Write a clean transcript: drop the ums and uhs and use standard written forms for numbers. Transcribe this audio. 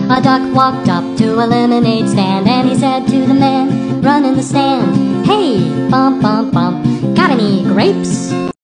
A duck walked up to a lemonade stand, and he said to the man running the stand, "Hey, bump, bump, bump, got any grapes?"